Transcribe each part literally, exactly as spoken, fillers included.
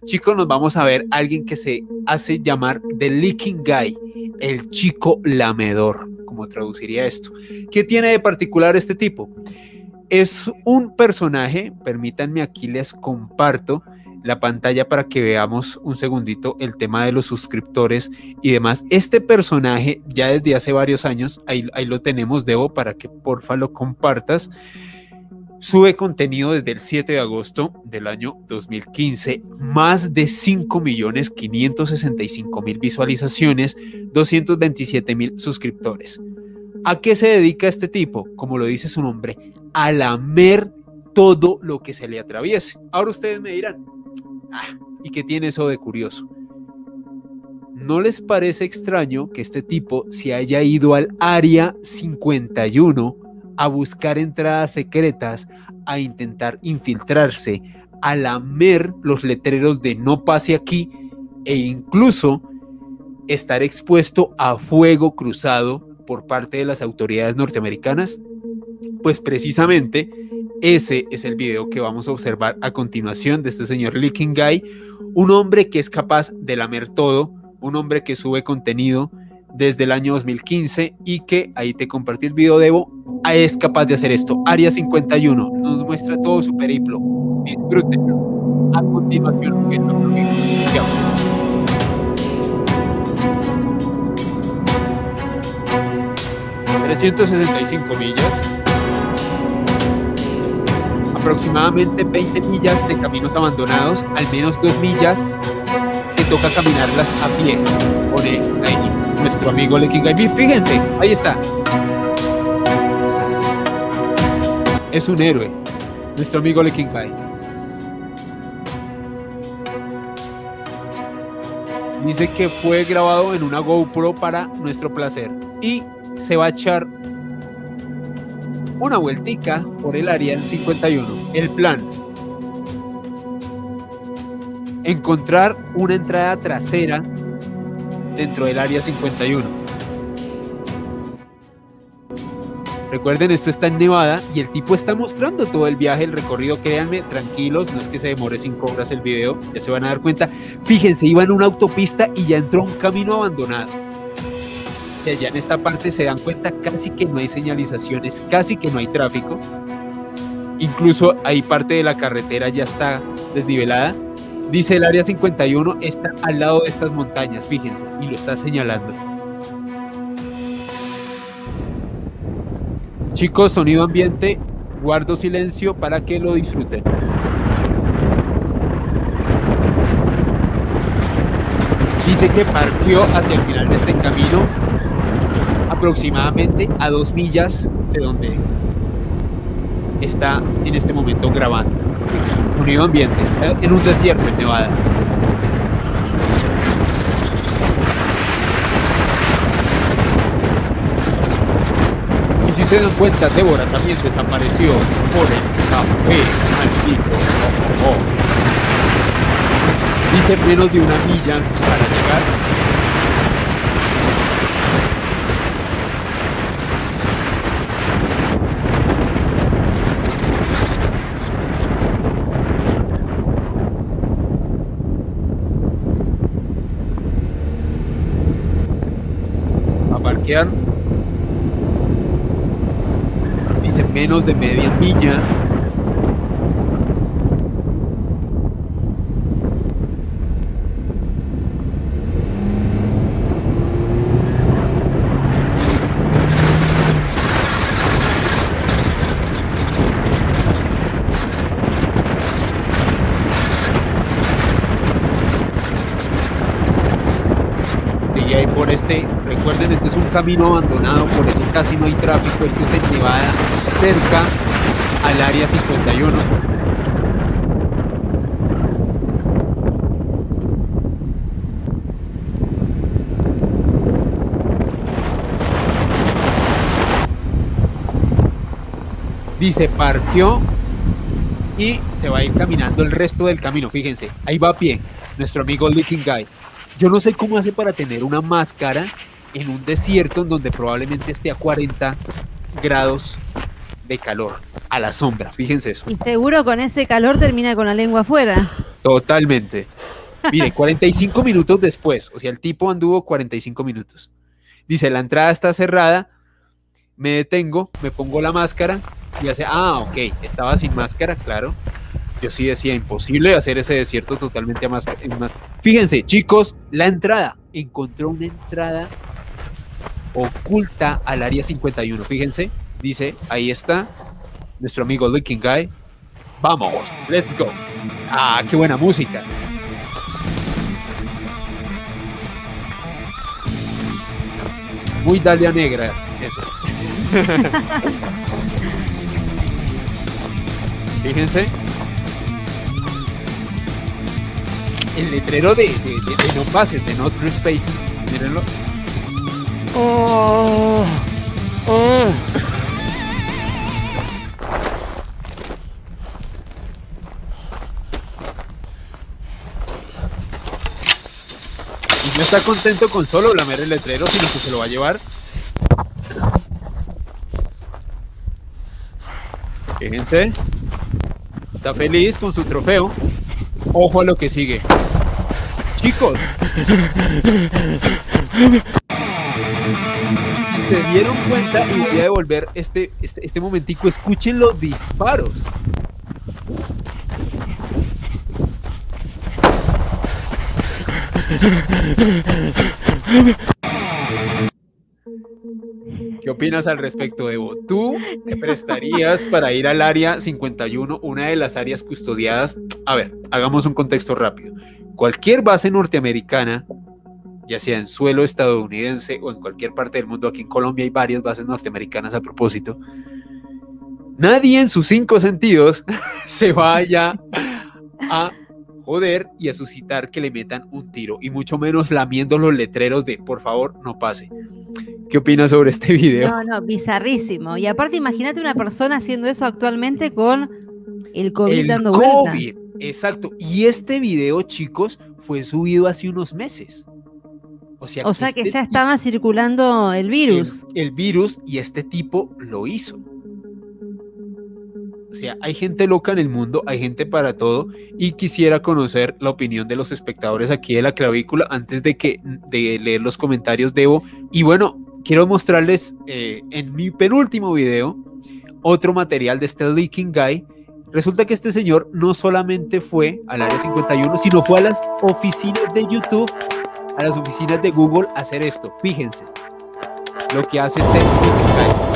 Chicos, nos vamos a ver a alguien que se hace llamar The Licking Guy, el chico lamedor, como traduciría esto. ¿Qué tiene de particular este tipo? Es un personaje, permítanme aquí les comparto la pantalla para que veamos un segundito el tema de los suscriptores y demás. Este personaje ya desde hace varios años, ahí, ahí lo tenemos, Debo, para que porfa lo compartas. Sube contenido desde el siete de agosto del año dos mil quince, más de cinco millones quinientos sesenta y cinco mil visualizaciones, doscientos veintisiete mil suscriptores. ¿A qué se dedica este tipo? Como lo dice su nombre, a lamer todo lo que se le atraviese. Ahora ustedes me dirán, ah, ¿y qué tiene eso de curioso? ¿No les parece extraño que este tipo se haya ido al área cincuenta y uno a buscar entradas secretas, a intentar infiltrarse, a lamer los letreros de no pase aquí e incluso estar expuesto a fuego cruzado por parte de las autoridades norteamericanas? Pues precisamente ese es el video que vamos a observar a continuación de este señor Licking Guy, un hombre que es capaz de lamer todo, un hombre que sube contenido desde el año dos mil quince y que, ahí te compartí el video, Debo, es capaz de hacer esto. Área cincuenta y uno nos muestra todo su periplo. Disfrútenlo. A continuación, que no lo trescientas sesenta y cinco millas, aproximadamente veinte millas de caminos abandonados, al menos dos millas que toca caminarlas a pie. Pone ahí nuestro amigo Licking Guy. Fíjense, ahí está. Es un héroe, nuestro amigo Licking Guy. Dice que fue grabado en una GoPro para nuestro placer y se va a echar una vueltica por el área cincuenta y uno. El plan: encontrar una entrada trasera dentro del área cincuenta y uno. Recuerden, esto está en Nevada y el tipo está mostrando todo el viaje, el recorrido. Créanme, tranquilos, no es que se demore cinco horas el video, ya se van a dar cuenta. Fíjense, iba en una autopista y ya entró a un camino abandonado. O sea, ya en esta parte se dan cuenta casi que no hay señalizaciones, casi que no hay tráfico. Incluso ahí parte de la carretera ya está desnivelada. Dice el área cincuenta y uno está al lado de estas montañas, fíjense, y lo está señalando. Chicos, sonido ambiente, guardo silencio para que lo disfruten. Dice que parqueó hacia el final de este camino, aproximadamente a dos millas de donde está en este momento grabando. Sonido ambiente, en un desierto en Nevada. Y si se dan cuenta, Débora también desapareció por el café maldito. Oh, oh, oh. Dice menos de una milla para llegar. A parquear. Dice menos de media milla. Sigue ahí por este, recuerden, este es un camino abandonado, por eso casi no hay tráfico. Esto es en Nevada, cerca al área cincuenta y uno. Dice parqueó y se va a ir caminando el resto del camino. Fíjense, ahí va a pie nuestro amigo Licking Guy. Yo no sé cómo hace para tener una máscara en un desierto en donde probablemente esté a cuarenta grados de calor, a la sombra. Fíjense eso. Y seguro con ese calor termina con la lengua afuera. Totalmente. Mire, cuarenta y cinco minutos después, o sea, el tipo anduvo cuarenta y cinco minutos. Dice, la entrada está cerrada, me detengo, me pongo la máscara y hace, ah, ok, estaba sin máscara, claro. Yo sí decía, imposible hacer ese desierto totalmente a máscara. Fíjense, chicos, la entrada, encontró una entrada oculta al área cincuenta y uno, fíjense, dice, ahí está, nuestro amigo Leaking Guy. Vamos, let's go. Ah, qué buena música. Muy Dalia Negra, eso. Fíjense. El letrero de, de, de, de no pases, de no trespassing. Mírenlo. Oh, oh. Y no está contento con solo lamer el letrero, sino que se lo va a llevar. Fíjense. Está feliz con su trofeo. Ojo a lo que sigue. Chicos. Si se dieron cuenta, y voy a devolver este, este, este momentico, escuchen los disparos. ¿Qué opinas al respecto, Evo? ¿Tú te prestarías para ir al área cincuenta y uno, una de las áreas custodiadas? A ver, hagamos un contexto rápido. Cualquier base norteamericana, ya sea en suelo estadounidense o en cualquier parte del mundo, aquí en Colombia hay varias bases norteamericanas a propósito, nadie en sus cinco sentidos se vaya a joder y a suscitar que le metan un tiro, y mucho menos lamiendo los letreros de por favor no pase. ¿Qué opinas sobre este video? No, no, bizarrísimo. Y aparte, imagínate una persona haciendo eso actualmente con el COVID el dando COVID, vuelta. Exacto. Y este video, chicos, fue subido hace unos meses. O sea, o sea este que ya estaba circulando el virus. El, el virus, y este tipo lo hizo. O sea, hay gente loca en el mundo, hay gente para todo, y quisiera conocer la opinión de los espectadores aquí de La Clavícula antes de, que, de leer los comentarios de Evo. Y bueno, quiero mostrarles eh, en mi penúltimo video otro material de este Leaking Guy. Resulta que este señor no solamente fue al área cincuenta y uno, sino fue a las oficinas de YouTube, a las oficinas de Google a hacer esto. Fíjense lo que hace este Leaking Guy.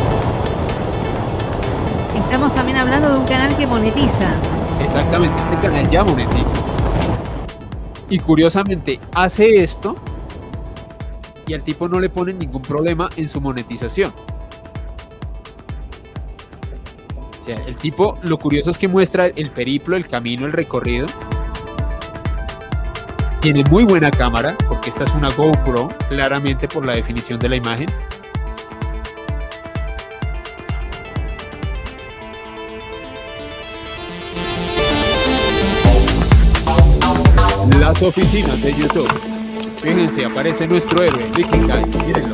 Estamos también hablando de un canal que monetiza. Exactamente, este canal ya monetiza. Y curiosamente hace esto y al tipo no le ponen ningún problema en su monetización. O sea, el tipo, lo curioso es que muestra el periplo, el camino, el recorrido. Tiene muy buena cámara, porque esta es una GoPro, claramente por la definición de la imagen. Las oficinas de YouTube. Fíjense, aparece nuestro héroe, Leaking Guy. Mírenlo.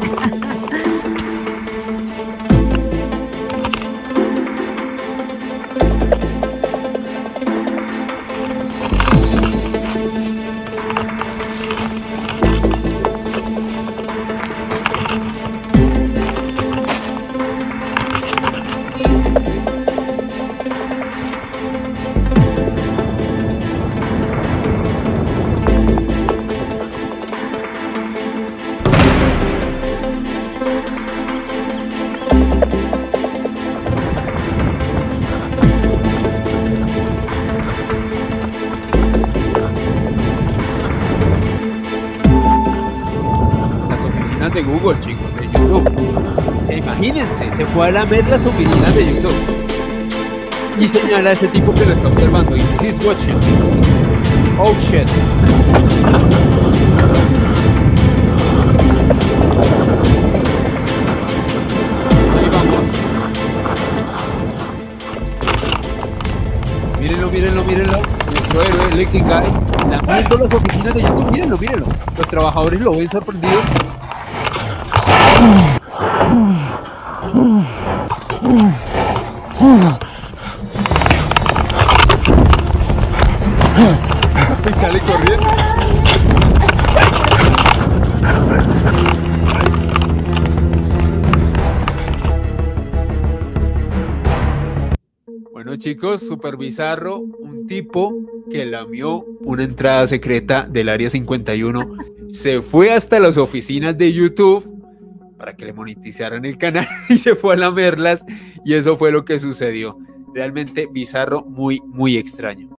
De Google, chicos, de YouTube. O sea, imagínense, se fue a lamer las oficinas de YouTube y señala a ese tipo que lo está observando. Dice, he's watching. Oh shit. Ahí vamos. Mírenlo, mírenlo, mírenlo. Nuestro héroe, Leaking Guy, lamiendo las oficinas de YouTube. Mírenlo, mírenlo. Los trabajadores lo ven sorprendidos. corriendo. Bueno, chicos, súper bizarro. Un tipo que lamió una entrada secreta del Área cincuenta y uno se fue hasta las oficinas de YouTube para que le monetizaran el canal y se fue a lamerlas, y eso fue lo que sucedió. Realmente bizarro, muy, muy extraño.